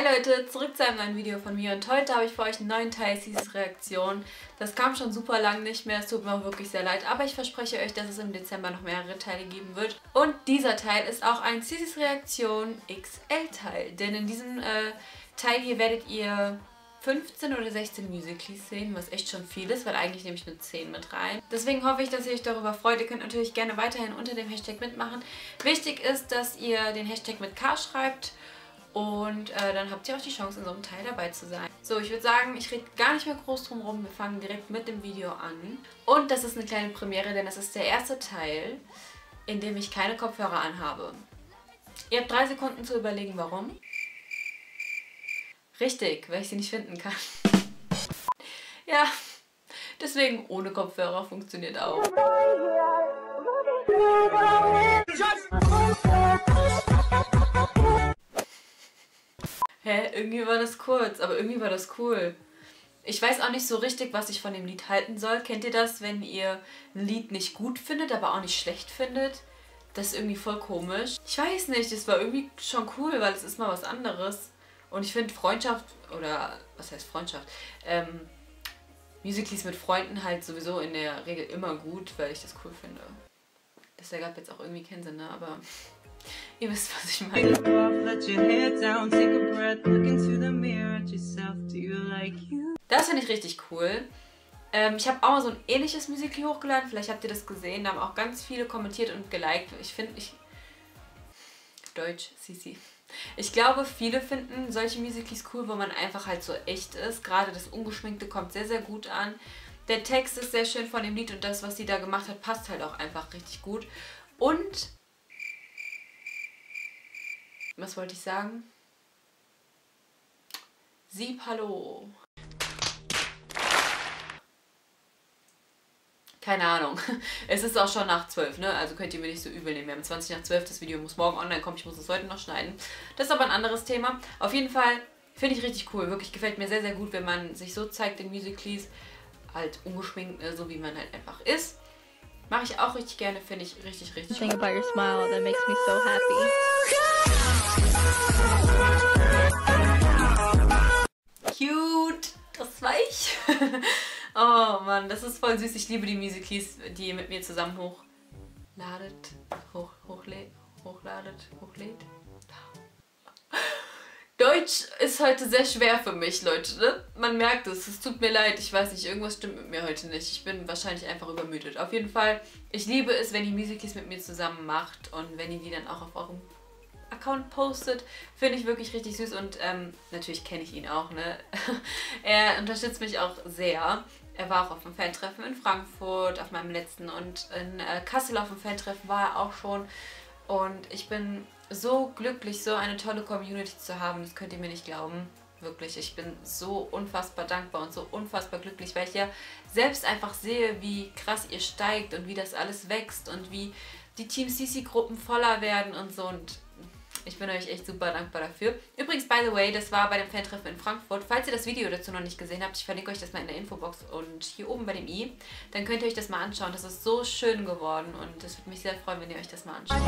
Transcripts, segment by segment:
Hi Leute, zurück zu einem neuen Video von mir und heute habe ich für euch einen neuen Teil Sisis Reaktion. Das kam schon super lang nicht mehr, es tut mir auch wirklich sehr leid, aber ich verspreche euch, dass es im Dezember noch mehrere Teile geben wird. Und dieser Teil ist auch ein Sisis Reaktion XL Teil, denn in diesem Teil hier werdet ihr 15 oder 16 Musicals sehen, was echt schon viel ist, weil eigentlich nehme ich nur 10 mit rein. Deswegen hoffe ich, dass ihr euch darüber freut. Ihr könnt natürlich gerne weiterhin unter dem Hashtag mitmachen. Wichtig ist, dass ihr den Hashtag mit K schreibt und dann habt ihr auch die Chance, in so einem Teil dabei zu sein. So, ich würde sagen, ich rede gar nicht mehr groß drum rum. Wir fangen direkt mit dem Video an. Und das ist eine kleine Premiere, denn das ist der erste Teil, in dem ich keine Kopfhörer anhabe. Ihr habt 3 Sekunden zu überlegen, warum. Richtig, weil ich sie nicht finden kann. Ja, deswegen ohne Kopfhörer funktioniert auch. Hä, irgendwie war das kurz, aber irgendwie war das cool. Ich weiß auch nicht so richtig, was ich von dem Lied halten soll. Kennt ihr das, wenn ihr ein Lied nicht gut findet, aber auch nicht schlecht findet? Das ist irgendwie voll komisch. Ich weiß nicht, es war irgendwie schon cool, weil es ist mal was anderes. Und ich finde Freundschaft, oder was heißt Freundschaft, Musicals mit Freunden halt sowieso in der Regel immer gut, weil ich das cool finde. Das ergab jetzt auch irgendwie keinen Sinn, ne? Aber ihr wisst, was ich meine. Das finde ich richtig cool. Ich habe auch mal so ein ähnliches Musical hochgeladen, vielleicht habt ihr das gesehen, da haben auch ganz viele kommentiert und geliked. Deutsch, Sisi. Ich glaube, viele finden solche Musicals cool, wo man einfach halt so echt ist. Gerade das Ungeschminkte kommt sehr, sehr gut an. Der Text ist sehr schön von dem Lied und das, was sie da gemacht hat, passt halt auch einfach richtig gut. Und was wollte ich sagen? Sieb, hallo. Keine Ahnung. Es ist auch schon nach 12, ne? Also könnt ihr mir nicht so übel nehmen. Wir haben 20 nach 12, das Video muss morgen online kommen. Ich muss es heute noch schneiden. Das ist aber ein anderes Thema. Auf jeden Fall finde ich richtig cool. Wirklich gefällt mir sehr, sehr gut, wenn man sich so zeigt in Musicals. Halt ungeschminkt, so wie man halt einfach ist. Mache ich auch richtig gerne. Finde ich richtig, richtig cool. About your smile that makes me so happy. Cute. Das war ich. Oh Mann, das ist voll süß. Ich liebe die Musicals, die ihr mit mir zusammen hochladet. Hochlädt. Deutsch ist heute sehr schwer für mich, Leute. Ne? Man merkt es. Es tut mir leid. Ich weiß nicht, irgendwas stimmt mit mir heute nicht. Ich bin wahrscheinlich einfach übermüdet. Auf jeden Fall, ich liebe es, wenn ihr Musicals mit mir zusammen macht und wenn ihr die dann auch auf eurem Account postet, finde ich wirklich richtig süß und natürlich kenne ich ihn auch, ne? Er unterstützt mich auch sehr. Er war auch auf dem Fantreffen in Frankfurt, auf meinem letzten, und in Kassel auf dem Fantreffen war er auch schon. Und ich bin so glücklich, so eine tolle Community zu haben, das könnt ihr mir nicht glauben. Wirklich, ich bin so unfassbar dankbar und so unfassbar glücklich, weil ich ja selbst einfach sehe, wie krass ihr steigt und wie das alles wächst und wie die Team Sisi-Gruppen voller werden und so, und ich bin euch echt super dankbar dafür. Übrigens, by the way, das war bei dem Fantreffen in Frankfurt. Falls ihr das Video dazu noch nicht gesehen habt, ich verlinke euch das mal in der Infobox und hier oben bei dem i, dann könnt ihr euch das mal anschauen. Das ist so schön geworden und es würde mich sehr freuen, wenn ihr euch das mal anschaut.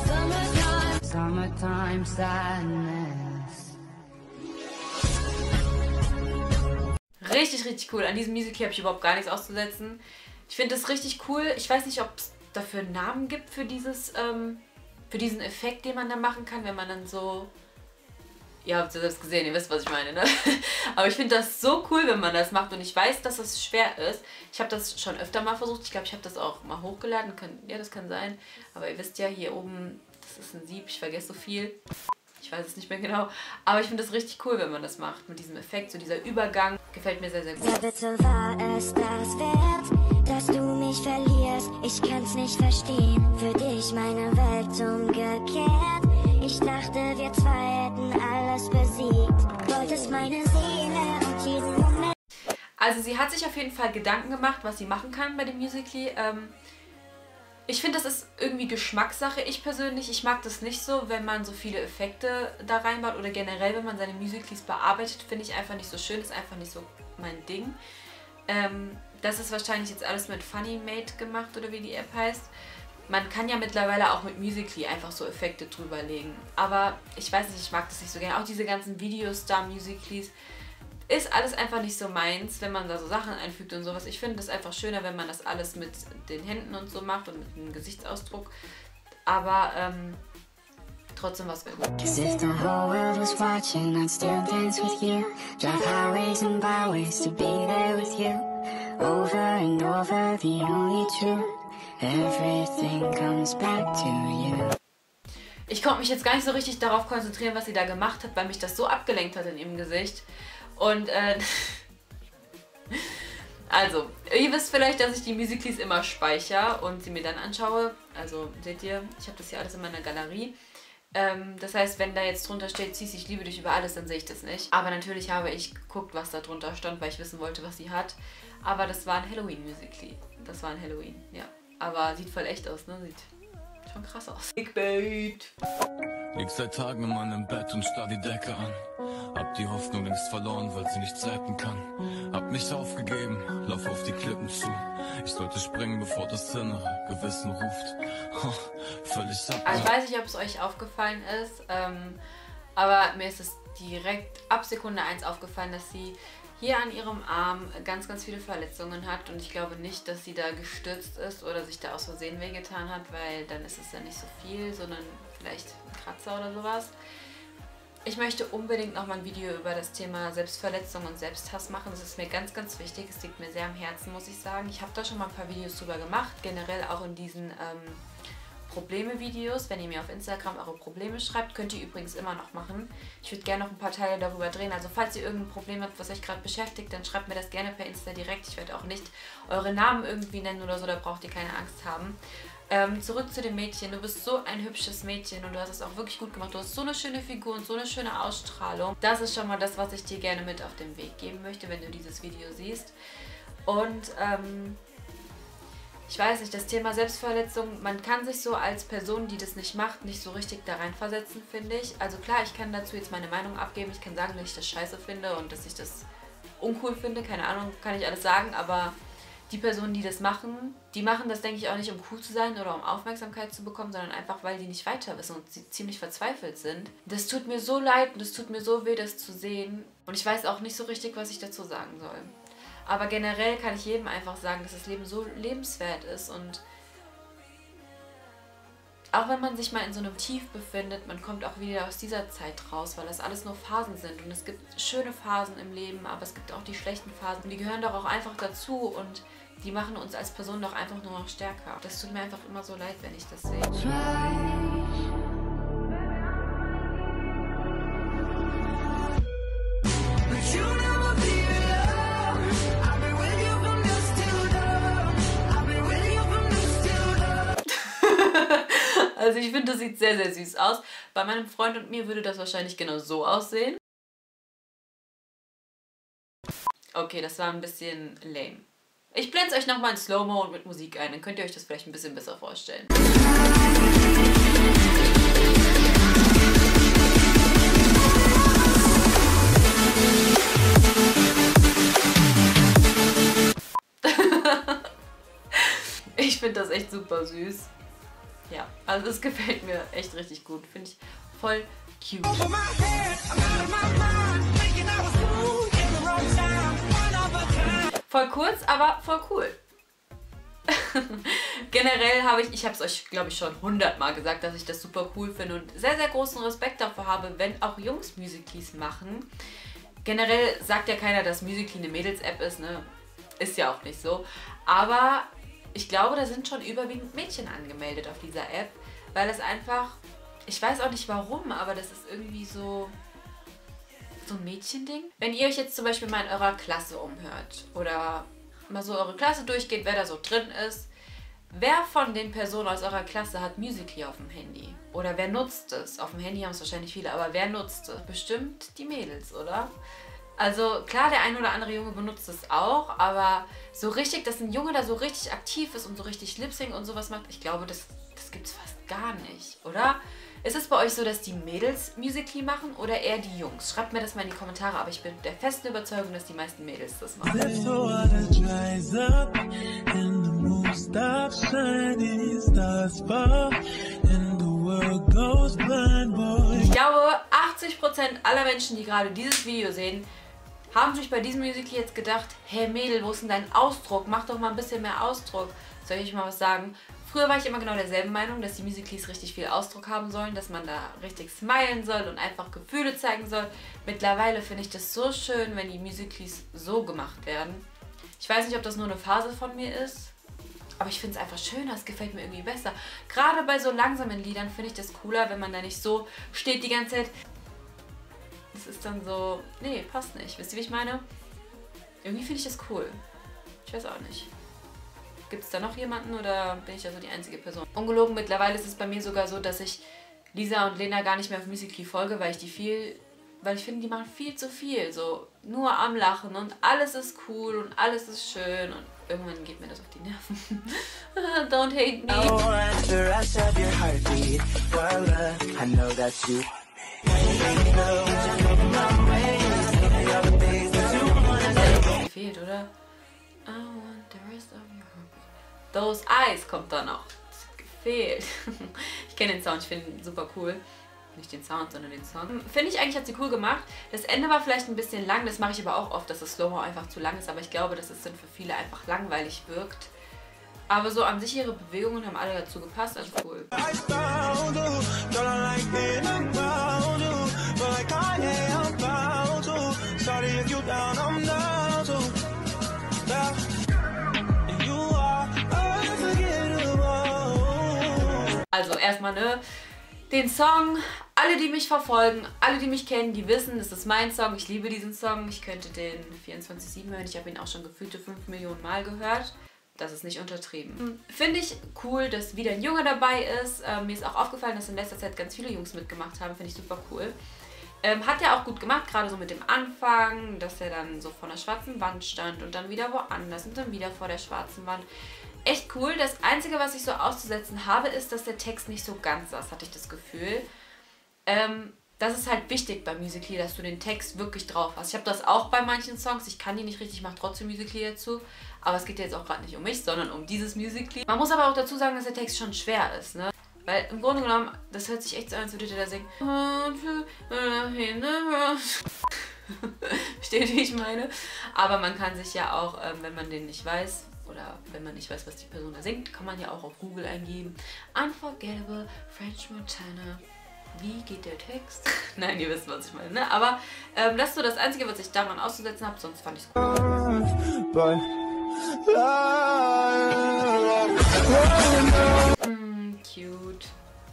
Richtig, richtig cool. An diesem Musical habe ich überhaupt gar nichts auszusetzen. Ich finde das richtig cool. Ich weiß nicht, ob es dafür einen Namen gibt für dieses, für diesen Effekt, den man da machen kann, wenn man dann so... Ihr habt es selbst gesehen, ihr wisst, was ich meine, ne? Aber ich finde das so cool, wenn man das macht und ich weiß, dass das schwer ist. Ich habe das schon öfter mal versucht. Ich glaube, ich habe das auch mal hochgeladen. Ja, das kann sein. Aber ihr wisst ja, hier oben, das ist ein Sieb. Ich vergesse so viel. Ich weiß es nicht mehr genau. Aber ich finde das richtig cool, wenn man das macht. Mit diesem Effekt, so dieser Übergang. Gefällt mir sehr, sehr gut. Ja, bitte war es das wert, dass du mich verlierst? Ich kann's nicht verstehen. Für dich meine Welt umgekehrt. Ich dachte, wir zwei hätten alles besiegt. Wolltest meine Seele und jeden Moment. Also sie hat sich auf jeden Fall Gedanken gemacht, was sie machen kann bei dem Musical. Ich finde, das ist irgendwie Geschmackssache. Ich persönlich, ich mag das nicht so, wenn man so viele Effekte da reinbaut oder generell, wenn man seine Musicals bearbeitet, finde ich einfach nicht so schön, ist einfach nicht so mein Ding. Das ist wahrscheinlich jetzt alles mit Funny Made gemacht oder wie die App heißt. Man kann ja mittlerweile auch mit Musical.ly einfach so Effekte drüber legen. Aber ich weiß nicht, ich mag das nicht so gerne. Auch diese ganzen Videostar-Musical.lys ist alles einfach nicht so meins, wenn man da so Sachen einfügt und sowas. Ich finde es einfach schöner, wenn man das alles mit den Händen und so macht und mit einem Gesichtsausdruck. Aber trotzdem was gut. Cause if the whole world was watching, I'd still dance with you. Drive highways and byways to be there with you. Over and over, the only truth. Everything comes back to you. Ich konnte mich jetzt gar nicht so richtig darauf konzentrieren, was sie da gemacht hat, weil mich das so abgelenkt hat in ihrem Gesicht. Und also, ihr wisst vielleicht, dass ich die Musical.lys immer speichere und sie mir dann anschaue. Also, seht ihr, ich habe das hier alles in meiner Galerie. Das heißt, wenn da jetzt drunter steht, Cici, ich liebe dich über alles, dann sehe ich das nicht. Aber natürlich habe ich geguckt, was da drunter stand, weil ich wissen wollte, was sie hat. Aber das war ein Halloween-Musical.ly. Das war ein Halloween, ja. Aber sieht voll echt aus, ne? Sieht schon krass aus. Clickbait. Lieg seit Tagen in meinem Bett und starr die Decke an. Hab die Hoffnung längst verloren, weil sie nicht zeiten kann. Hab mich aufgegeben, lauf auf die Klippen zu. Ich sollte springen, bevor das innere Gewissen ruft. Völlig ab. Also ich weiß nicht, ob es euch aufgefallen ist, aber mir ist es direkt ab Sekunde 1 aufgefallen, dass sie hier an ihrem Arm ganz, ganz viele Verletzungen hat. Und ich glaube nicht, dass sie da gestürzt ist oder sich da aus Versehen wehgetan hat, weil dann ist es ja nicht so viel, sondern vielleicht ein Kratzer oder sowas. Ich möchte unbedingt nochmal ein Video über das Thema Selbstverletzung und Selbsthass machen. Das ist mir ganz, ganz wichtig. Es liegt mir sehr am Herzen, muss ich sagen. Ich habe da schon mal ein paar Videos drüber gemacht, generell auch in diesen Probleme-Videos. Wenn ihr mir auf Instagram eure Probleme schreibt, könnt ihr übrigens immer noch machen. Ich würde gerne noch ein paar Teile darüber drehen. Also falls ihr irgendein Problem habt, was euch gerade beschäftigt, dann schreibt mir das gerne per Insta direkt. Ich werde auch nicht eure Namen irgendwie nennen oder so, da braucht ihr keine Angst haben. Zurück zu dem Mädchen. Du bist so ein hübsches Mädchen und du hast es auch wirklich gut gemacht. Du hast so eine schöne Figur und so eine schöne Ausstrahlung. Das ist schon mal das, was ich dir gerne mit auf den Weg geben möchte, wenn du dieses Video siehst. Und ich weiß nicht, das Thema Selbstverletzung, man kann sich so als Person, die das nicht macht, nicht so richtig da reinversetzen, finde ich. Also klar, ich kann dazu jetzt meine Meinung abgeben. Ich kann sagen, dass ich das scheiße finde und dass ich das uncool finde. Keine Ahnung, kann ich alles sagen, aber die Personen, die das machen, die machen das, denke ich, auch nicht, um cool zu sein oder um Aufmerksamkeit zu bekommen, sondern einfach, weil die nicht weiter wissen und sie ziemlich verzweifelt sind. Das tut mir so leid und es tut mir so weh, das zu sehen. Und ich weiß auch nicht so richtig, was ich dazu sagen soll. Aber generell kann ich jedem einfach sagen, dass das Leben so lebenswert ist und auch wenn man sich mal in so einem Tief befindet, man kommt auch wieder aus dieser Zeit raus, weil das alles nur Phasen sind. Und es gibt schöne Phasen im Leben, aber es gibt auch die schlechten Phasen. Und die gehören doch auch einfach dazu und die machen uns als Person doch einfach nur noch stärker. Das tut mir einfach immer so leid, wenn ich das sehe. Also ich finde, das sieht sehr, sehr süß aus. Bei meinem Freund und mir würde das wahrscheinlich genau so aussehen. Okay, das war ein bisschen lame. Ich blende es euch nochmal in Slow-Mo und mit Musik ein. Dann könnt ihr euch das vielleicht ein bisschen besser vorstellen. Ich finde das echt super süß. Ja, also das gefällt mir echt richtig gut. Finde ich voll cute. Voll kurz, aber voll cool. Generell habe ich habe es euch, glaube ich, schon 100-mal gesagt, dass ich das super cool finde und sehr, sehr großen Respekt davor habe, wenn auch Jungs Musical.lys machen. Generell sagt ja keiner, dass Musical.ly eine Mädels-App ist, ne? Ist ja auch nicht so. Aber ich glaube, da sind schon überwiegend Mädchen angemeldet auf dieser App, weil es einfach, ich weiß auch nicht warum, aber das ist irgendwie so ein Mädchending. Wenn ihr euch jetzt zum Beispiel mal in eurer Klasse umhört oder mal so eure Klasse durchgeht, wer da so drin ist, wer von den Personen aus eurer Klasse hat Musical.ly auf dem Handy? Oder wer nutzt es? Auf dem Handy haben es wahrscheinlich viele, aber wer nutzt es? Bestimmt die Mädels, oder? Also klar, der ein oder andere Junge benutzt es auch, aber so richtig, dass ein Junge da so richtig aktiv ist und so richtig Lip-Sync und sowas macht, ich glaube, das gibt es fast gar nicht, oder? Ist es bei euch so, dass die Mädels Musical.ly machen oder eher die Jungs? Schreibt mir das mal in die Kommentare, aber ich bin der festen Überzeugung, dass die meisten Mädels das machen. Ich glaube, 80% aller Menschen, die gerade dieses Video sehen, haben sich bei diesem Musical jetzt gedacht, hey Mädel, wo ist denn dein Ausdruck? Mach doch mal ein bisschen mehr Ausdruck. Soll ich mal was sagen? Früher war ich immer genau derselben Meinung, dass die Musicals richtig viel Ausdruck haben sollen, dass man da richtig smilen soll und einfach Gefühle zeigen soll. Mittlerweile finde ich das so schön, wenn die Musicals so gemacht werden. Ich weiß nicht, ob das nur eine Phase von mir ist, aber ich finde es einfach schöner, es gefällt mir irgendwie besser. Gerade bei so langsamen Liedern finde ich das cooler, wenn man da nicht so steht die ganze Zeit. Das ist dann so, nee, passt nicht. Wisst ihr, wie ich meine? Irgendwie finde ich das cool. Ich weiß auch nicht. Gibt es da noch jemanden oder bin ich ja so die einzige Person? Ungelogen, mittlerweile ist es bei mir sogar so, dass ich Lisa und Lena gar nicht mehr auf Musical.ly folge, weil ich finde, die machen viel zu viel. So nur am Lachen und alles ist cool und alles ist schön und irgendwann geht mir das auf die Nerven. Don't hate me. Fehlt, oder? I want the rest of your heartbeat. Those Eyes kommt da noch. Das gefehlt. Ich kenne den Sound, ich finde ihn super cool. Nicht den Sound, sondern den Song. Finde ich eigentlich, hat sie cool gemacht. Das Ende war vielleicht ein bisschen lang, das mache ich aber auch oft, dass das Slow-Mo einfach zu lang ist. Aber ich glaube, dass es dann für viele einfach langweilig wirkt. Aber so an sich ihre Bewegungen haben alle dazu gepasst, also cool. Also erstmal, ne, den Song, alle die mich verfolgen, alle die mich kennen, die wissen, das ist mein Song, ich liebe diesen Song, ich könnte den 24/7 hören, ich habe ihn auch schon gefühlte 5 Millionen Mal gehört. Das ist nicht untertrieben. Finde ich cool, dass wieder ein Junge dabei ist. Mir ist auch aufgefallen, dass in letzter Zeit ganz viele Jungs mitgemacht haben. Finde ich super cool. Hat er auch gut gemacht, gerade so mit dem Anfang, dass er dann so vor einer schwarzen Wand stand und dann wieder woanders und dann wieder vor der schwarzen Wand. Echt cool. Das Einzige, was ich so auszusetzen habe, ist, dass der Text nicht so ganz saß, hatte ich das Gefühl. Das ist halt wichtig beim Musical.ly, dass du den Text wirklich drauf hast. Ich habe das auch bei manchen Songs, ich kann die nicht richtig, ich mache trotzdem Musical.ly dazu. Aber es geht jetzt auch gerade nicht um mich, sondern um dieses Musical.ly. Man muss aber auch dazu sagen, dass der Text schon schwer ist, ne? Weil im Grunde genommen, das hört sich echt so an, als würde der da singen. Versteht, wie ich meine? Aber man kann sich ja auch, wenn man den nicht weiß, oder wenn man nicht weiß, was die Person da singt, kann man ja auch auf Google eingeben. Unforgettable French Montana. Wie geht der Text? Nein, ihr wisst, was ich meine, ne? Aber das ist so das Einzige, was ich daran auszusetzen habe, sonst fand ich es cool. Cute.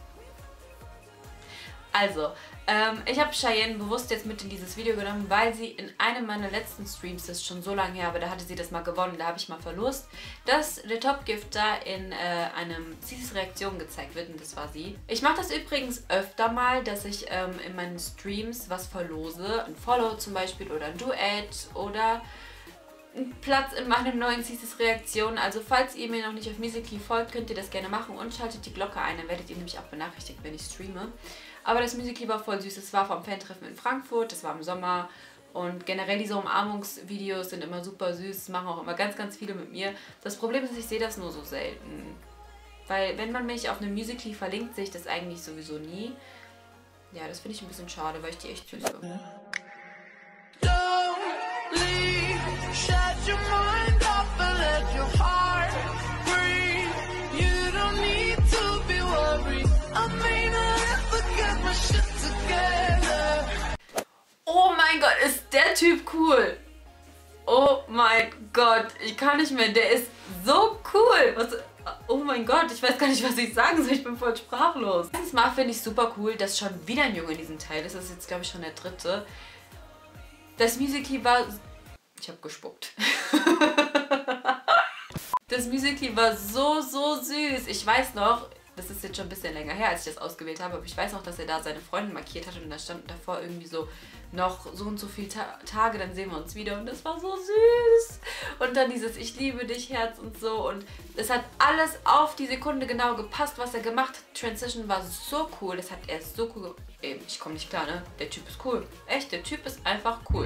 Also, ich habe Cheyenne bewusst jetzt mit in dieses Video genommen, weil sie in einem meiner letzten Streams, das ist schon so lange her, aber da hatte sie das mal gewonnen, da habe ich mal verlost, dass der Top-Gift da in einem CC's Reaktion gezeigt wird und das war sie. Ich mache das übrigens öfter mal, dass ich in meinen Streams was verlose, ein Follow zum Beispiel oder ein Duett oder einen Platz in meinem neuen CC's Reaktion. Also falls ihr mir noch nicht auf Musical.ly folgt, könnt ihr das gerne machen und schaltet die Glocke ein, dann werdet ihr nämlich auch benachrichtigt, wenn ich streame. Aber das Musical.ly war voll süß, es war vom Fan-Treffen in Frankfurt, das war im Sommer und generell diese Umarmungsvideos sind immer super süß, machen auch immer ganz, ganz viele mit mir. Das Problem ist, ich sehe das nur so selten, weil wenn man mich auf einem Musical.ly verlinkt, sehe ich das eigentlich sowieso nie. Ja, das finde ich ein bisschen schade, weil ich die echt süß finde. Oh mein Gott, ist der Typ cool. Oh mein Gott, ich kann nicht mehr, der ist so cool. Was, oh mein Gott, ich weiß gar nicht, was ich sagen soll, ich bin voll sprachlos. Erstens mal finde ich super cool, dass schon wieder ein Junge in diesem Teil ist. Das ist jetzt, glaube ich, schon der dritte. Das Musical.ly war... Ich habe gespuckt. Das Musical.ly war so, so süß. Ich weiß noch, das ist jetzt schon ein bisschen länger her, als ich das ausgewählt habe, aber ich weiß noch, dass er da seine Freundin markiert hat und da stand davor irgendwie so, noch so und so viele Tage, dann sehen wir uns wieder und das war so süß. Und dann dieses Ich liebe dich Herz und so und es hat alles auf die Sekunde genau gepasst, was er gemacht hat. Transition war so cool, das hat er so cool. Eben, ich komme nicht klar, ne? Der Typ ist cool. Echt, der Typ ist einfach cool.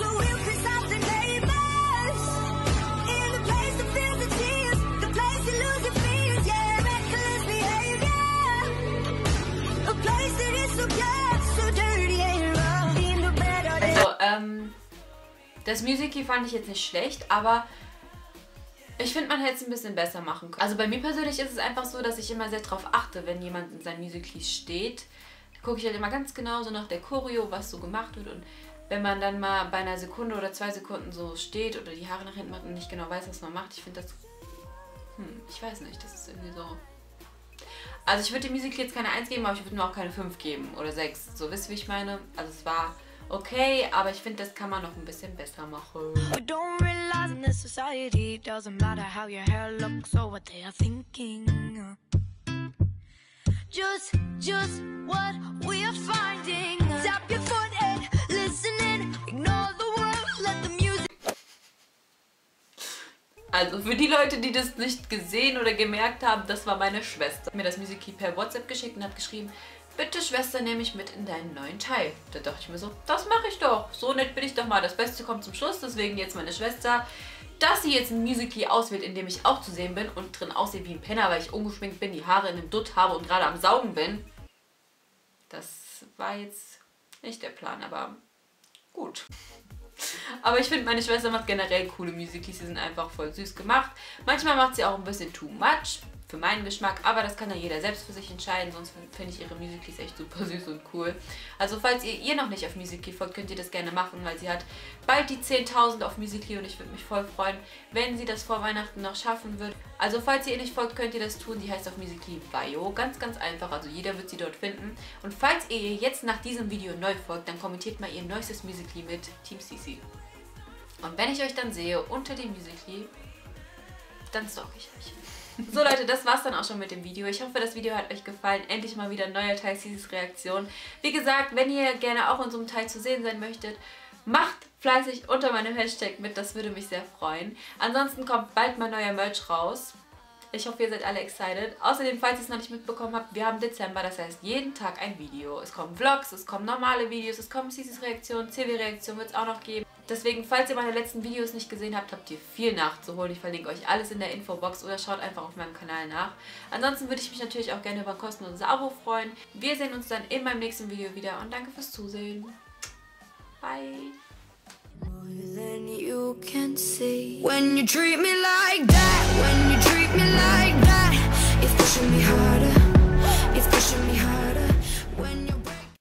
Das Musical fand ich jetzt nicht schlecht, aber ich finde, man hätte es ein bisschen besser machen können. Also bei mir persönlich ist es einfach so, dass ich immer sehr darauf achte, wenn jemand in seinen Musicals steht. Da gucke ich halt immer ganz genau so nach der Choreo, was so gemacht wird. Und wenn man dann mal bei einer Sekunde oder 2 Sekunden so steht oder die Haare nach hinten macht und nicht genau weiß, was man macht, ich finde das... ich weiß nicht, das ist irgendwie so... Also ich würde dem Musical jetzt keine 1 geben, aber ich würde mir auch keine 5 geben oder 6. So, wisst ihr, wie ich meine? Also es war... okay, aber ich finde, das kann man noch ein bisschen besser machen. Also für die Leute, die das nicht gesehen oder gemerkt haben, das war meine Schwester. Hat mir das Musical per WhatsApp geschickt und hat geschrieben, bitte Schwester, nehme ich mit in deinen neuen Teil. Da dachte ich mir so, das mache ich doch. So nett bin ich doch mal. Das Beste kommt zum Schluss, deswegen jetzt meine Schwester. Dass sie jetzt ein Musical auswählt, in dem ich auch zu sehen bin und drin aussehe wie ein Penner, weil ich ungeschminkt bin, die Haare in einem Dutt habe und gerade am Saugen bin. Das war jetzt nicht der Plan, aber gut. Aber ich finde, meine Schwester macht generell coole Musicals, die sind einfach voll süß gemacht. Manchmal macht sie auch ein bisschen too much, für meinen Geschmack, aber das kann ja jeder selbst für sich entscheiden, sonst finde ich ihre Musicals echt super süß und cool. Also falls ihr noch nicht auf Musical folgt, könnt ihr das gerne machen, weil sie hat bald die 10.000 auf Musical und ich würde mich voll freuen, wenn sie das vor Weihnachten noch schaffen wird. Also falls ihr nicht folgt, könnt ihr das tun, die heißt auf Musical Bio, ganz einfach, also jeder wird sie dort finden. Und falls ihr jetzt nach diesem Video neu folgt, dann kommentiert mal ihr neuestes Musical mit Team Sisi. Und wenn ich euch dann sehe unter dem Musical, dann stalke ich euch. So Leute, das war's dann auch schon mit dem Video. Ich hoffe, das Video hat euch gefallen. Endlich mal wieder ein neuer Teil Sisis Reaktion. Wie gesagt, wenn ihr gerne auch in so einem Teil zu sehen sein möchtet, macht fleißig unter meinem Hashtag mit. Das würde mich sehr freuen. Ansonsten kommt bald mal neuer Merch raus. Ich hoffe, ihr seid alle excited. Außerdem, falls ihr es noch nicht mitbekommen habt, wir haben Dezember, das heißt jeden Tag ein Video. Es kommen Vlogs, es kommen normale Videos, es kommen Sisis Reaktion, CW-Reaktion wird es auch noch geben. Deswegen, falls ihr meine letzten Videos nicht gesehen habt, habt ihr viel nachzuholen. Ich verlinke euch alles in der Infobox oder schaut einfach auf meinem Kanal nach. Ansonsten würde ich mich natürlich auch gerne über ein kostenloses Abo freuen. Wir sehen uns dann in meinem nächsten Video wieder und danke fürs Zusehen. Bye. More than you can see. When you treat me like that, when you treat me like that, it's pushing me harder.